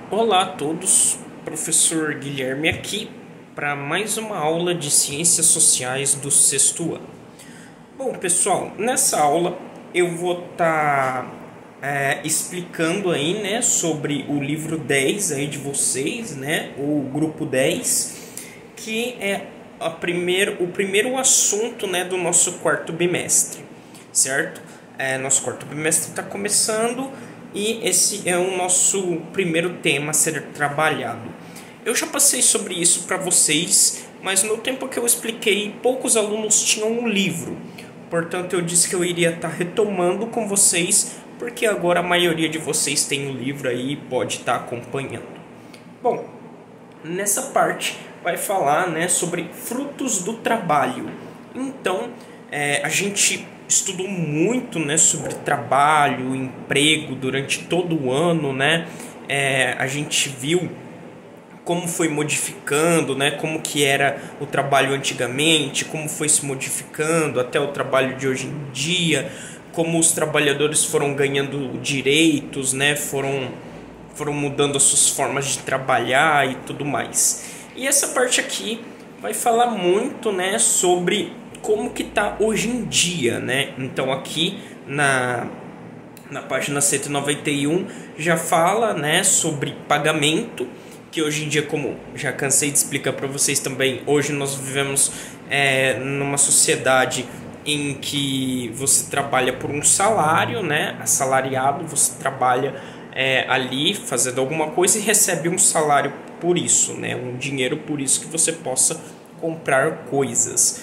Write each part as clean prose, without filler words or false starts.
Olá a todos, professor Guilherme aqui para mais uma aula de Ciências Sociais do sexto ano. Bom, pessoal, nessa aula eu vou estar explicando aí, né, sobre o livro 10 aí de vocês, né, o grupo 10, que é o primeiro assunto, né, do nosso quarto bimestre, certo? Nosso quarto bimestre está começando e esse é o nosso primeiro tema a ser trabalhado. Eu já passei sobre isso para vocês, mas no tempo que eu expliquei, poucos alunos tinham um livro. Portanto, eu disse que eu iria estar retomando com vocês, porque agora a maioria de vocês tem o livro aí e pode estar acompanhando. Bom, nessa parte vai falar, né, sobre frutos do trabalho. Então, a gente estudou muito, né, sobre trabalho, emprego durante todo o ano, né? A gente viu como foi modificando, né, como que era o trabalho antigamente, como foi se modificando até o trabalho de hoje em dia, como os trabalhadores foram ganhando direitos, né, foram mudando as suas formas de trabalhar e tudo mais. E essa parte aqui vai falar muito, né, sobre como que tá hoje em dia, né? Então aqui na página 191 já fala, né, sobre pagamento, que hoje em dia, como já cansei de explicar para vocês também, hoje nós vivemos numa sociedade em que você trabalha por um salário, né, assalariado, você trabalha ali fazendo alguma coisa e recebe um salário por isso, né, um dinheiro por isso que você possa comprar coisas.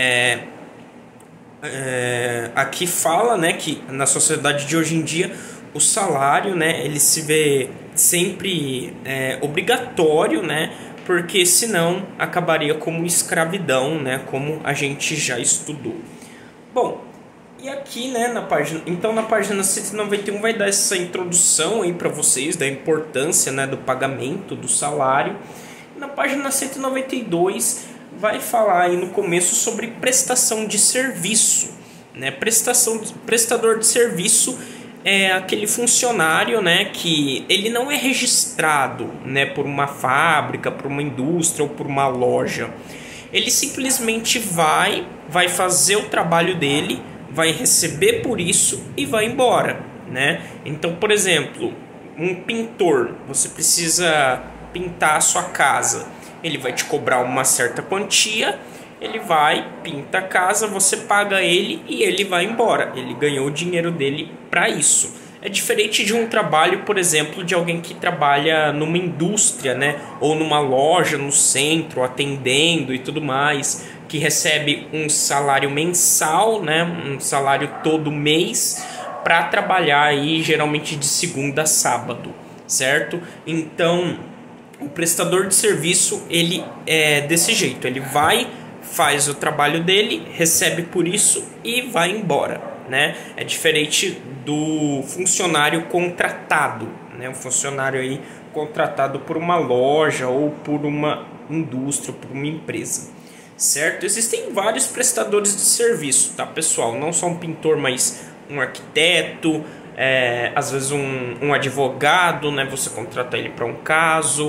Aqui fala, né, que na sociedade de hoje em dia o salário, né, ele se vê sempre obrigatório, né, porque senão acabaria como escravidão, né, como a gente já estudou. Bom, e aqui, né, na página 191 vai dar essa introdução aí para vocês da importância, né, do pagamento do salário. Na página 192 vai falar aí no começo sobre prestação de serviço, né? Prestador de serviço é aquele funcionário, né, que ele não é registrado, né, por uma fábrica, por uma indústria ou por uma loja. Ele simplesmente vai fazer o trabalho dele, vai receber por isso e vai embora, né? Então, por exemplo, um pintor, você precisa pintar a sua casa. Ele vai te cobrar uma certa quantia, ele vai, pinta a casa, você paga ele e ele vai embora. Ele ganhou o dinheiro dele para isso. É diferente de um trabalho, por exemplo, de alguém que trabalha numa indústria, né? Ou numa loja no centro, atendendo e tudo mais, que recebe um salário mensal, né? Um salário todo mês para trabalhar aí, geralmente de segunda a sábado, certo? Então, o prestador de serviço, ele é desse jeito, ele vai, faz o trabalho dele, recebe por isso e vai embora, né? É diferente do funcionário contratado, né? O funcionário aí contratado por uma loja ou por uma indústria, por uma empresa, certo? Existem vários prestadores de serviço, tá, pessoal? Não só um pintor, mas um arquiteto, às vezes um advogado, né? Você contrata ele para um caso,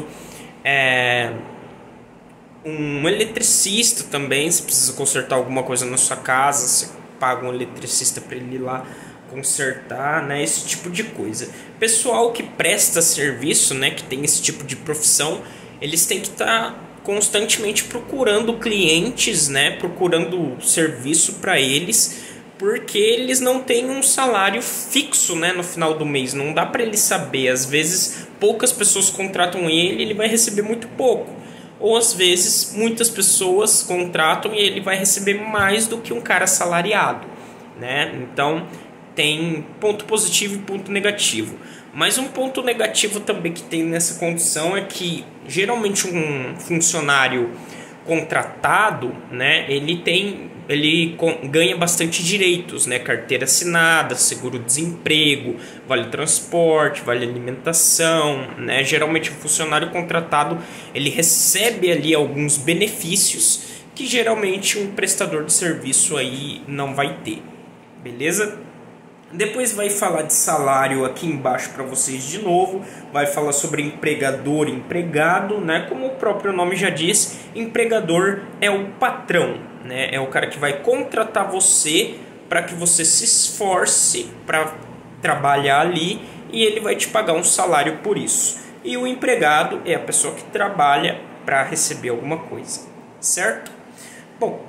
um eletricista também, se precisa consertar alguma coisa na sua casa, você paga um eletricista para ele ir lá consertar, né? Esse tipo de coisa. Pessoal que presta serviço, né? Que tem esse tipo de profissão, eles têm que estar constantemente procurando clientes, né? Procurando serviço para eles, porque eles não têm um salário fixo, né, no final do mês. Não dá para ele saber. Às vezes poucas pessoas contratam ele vai receber muito pouco. Ou às vezes muitas pessoas contratam e ele vai receber mais do que um cara assalariado, né? Então tem ponto positivo e ponto negativo. Mas um ponto negativo também que tem nessa condição é que geralmente um funcionário contratado, né, ele ganha bastante direitos, né, carteira assinada, seguro-desemprego, vale transporte, vale alimentação, né? Geralmente o funcionário contratado, ele recebe ali alguns benefícios que geralmente um prestador de serviço aí não vai ter, beleza? Depois vai falar de salário aqui embaixo para vocês de novo. Vai falar sobre empregador e empregado, né? Como o próprio nome já diz, empregador é o patrão, né? É o cara que vai contratar você para que você se esforce para trabalhar ali e ele vai te pagar um salário por isso. E o empregado é a pessoa que trabalha para receber alguma coisa, certo? Bom,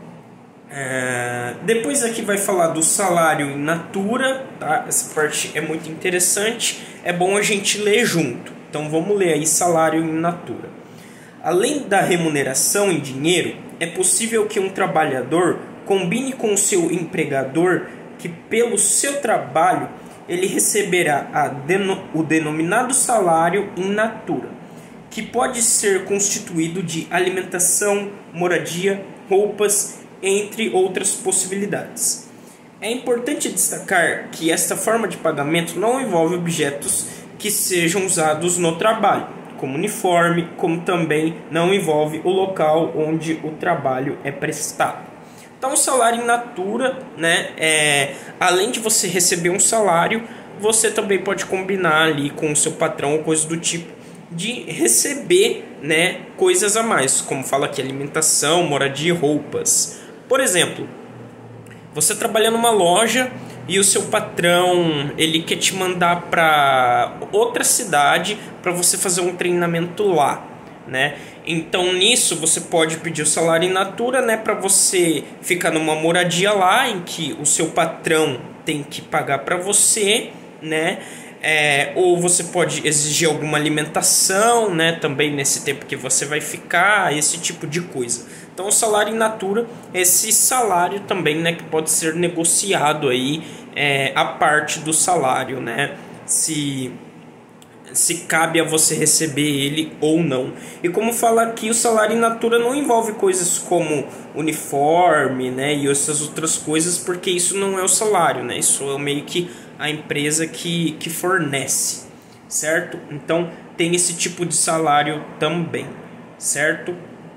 depois aqui vai falar do salário in natura, tá? Essa parte é muito interessante, é bom a gente ler junto. Então vamos ler aí salário in natura. Além da remuneração em dinheiro, é possível que um trabalhador combine com o seu empregador que pelo seu trabalho ele receberá o denominado salário in natura, que pode ser constituído de alimentação, moradia, roupas, entre outras possibilidades. É importante destacar que esta forma de pagamento não envolve objetos que sejam usados no trabalho, como uniforme, como também não envolve o local onde o trabalho é prestado. Então, o salário in natura, né, além de você receber um salário, você também pode combinar ali com o seu patrão ou coisa do tipo de receber, né, coisas a mais, como fala aqui, alimentação, moradia e roupas. Por exemplo, você trabalha numa loja e o seu patrão ele quer te mandar para outra cidade para você fazer um treinamento lá, né? Então nisso você pode pedir o salário in natura, né, para você ficar numa moradia lá em que o seu patrão tem que pagar para você, né? Ou você pode exigir alguma alimentação, né, também nesse tempo que você vai ficar, esse tipo de coisa. Então o salário in natura, esse salário também, né, que pode ser negociado aí, a parte do salário, né, se cabe a você receber ele ou não. E como fala aqui, o salário in natura não envolve coisas como uniforme, né, e essas outras coisas, porque isso não é o salário, né, isso é meio que a empresa que fornece, certo? Então tem esse tipo de salário também, certo?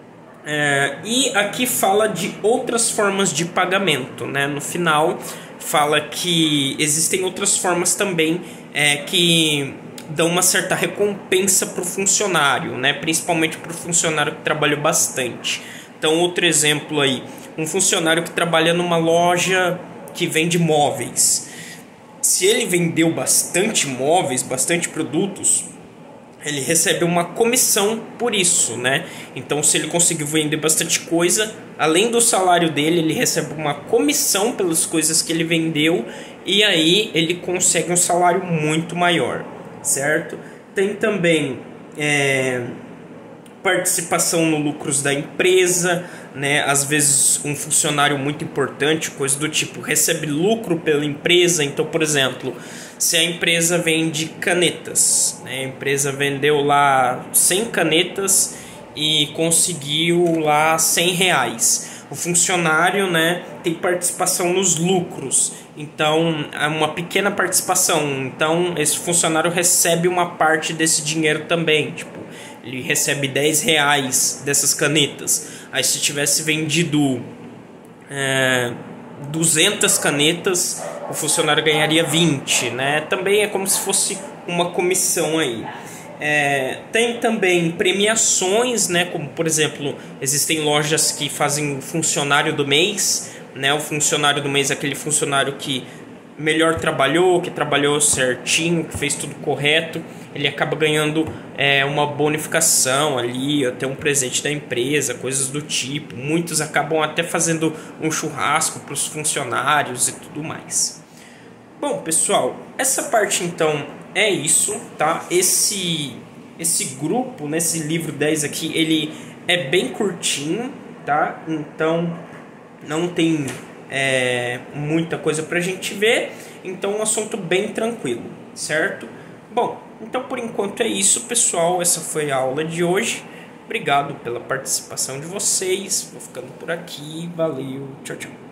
E aqui fala de outras formas de pagamento, né? No final fala que existem outras formas também que dão uma certa recompensa para o funcionário, né? Principalmente para o funcionário que trabalhou bastante. Então, outro exemplo aí, um funcionário que trabalha numa loja que vende móveis. Se ele vendeu bastante móveis, bastante produtos, ele recebe uma comissão por isso, né? Então, se ele conseguiu vender bastante coisa, além do salário dele, ele recebe uma comissão pelas coisas que ele vendeu e aí ele consegue um salário muito maior, certo? Tem também participação no lucros da empresa, né? Às vezes um funcionário muito importante, coisa do tipo, recebe lucro pela empresa. Então, por exemplo, se a empresa vende canetas, né? A empresa vendeu lá 100 canetas e conseguiu lá R$100. O funcionário, né, tem participação nos lucros, então é uma pequena participação. Então esse funcionário recebe uma parte desse dinheiro também, tipo, ele recebe R$10 dessas canetas. Aí se tivesse vendido 200 canetas, o funcionário ganharia 20, né? Também é como se fosse uma comissão aí. Tem também premiações, né? Como por exemplo, existem lojas que fazem funcionário do mês, né? O funcionário do mês é aquele funcionário que melhor trabalhou, que trabalhou certinho, que fez tudo correto. Ele acaba ganhando uma bonificação ali, até um presente da empresa, coisas do tipo. Muitos acabam até fazendo um churrasco para os funcionários e tudo mais. Bom, pessoal, essa parte então é isso, tá? Esse grupo, nesse livro 10 aqui, ele é bem curtinho, tá? Então não tem muita coisa pra gente ver, então é um assunto bem tranquilo, certo? Bom, então por enquanto é isso, pessoal. Essa foi a aula de hoje. Obrigado pela participação de vocês. Vou ficando por aqui. Valeu, tchau, tchau.